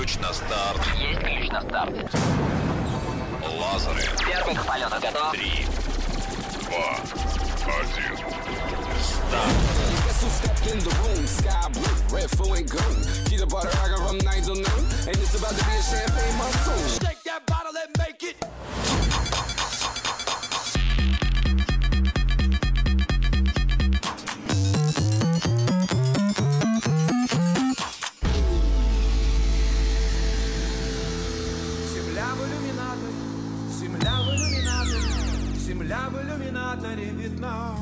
ключ на старт. Есть ключ на старт. Лазеры. Первый к полету готов. 3, 2, 1. Старт. Guess who stepped in the room? Sky blue, red, full and gold. Keep the butter, I got from 9 till noon. And it's about to be a champagne monsoon. Shake that bottle and make it. Земля в иллюминаторе видна.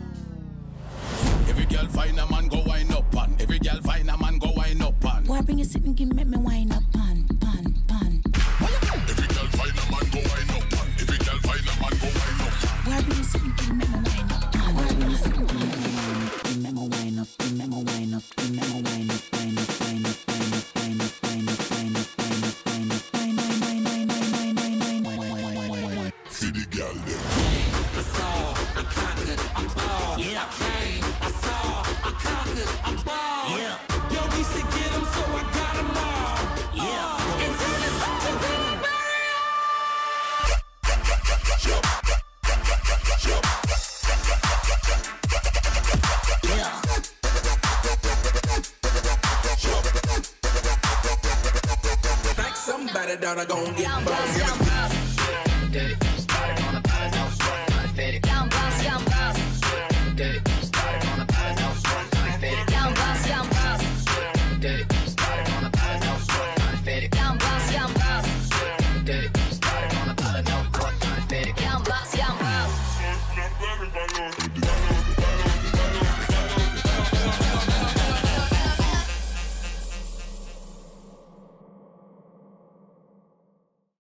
Every girl find a man go wind up on. Every girl find a man go wind up on. Why bring it sitting, give me wind up on, pan. Every girl find a man go wind up on. Every girl find a man go wind up on. Why bring it sitting, give me wind up on. Why bring it sitting, give me wind up, give me wind up, give me wind up, wind up, wind up, wind up, wind up, wind up, wind up, wind up, wind up, wind up. See the girl there. I saw, I conquered, I'm ball. Yeah, I saw, I conquered, I'm ball. Yeah, yo, we should get them, so I got them all. Yeah, until it's jump. Yeah. Like somebody that I gon' get burned. Dirty, started on the bottom, no sweat, unfaded. Down boss. Dirty, started on the bottom, no sweat, unfaded. Down boss. Dirty, started on the bottom, no sweat, unfaded. Down boss. Dirty, started on the bottom, no sweat, unfaded. Down boss.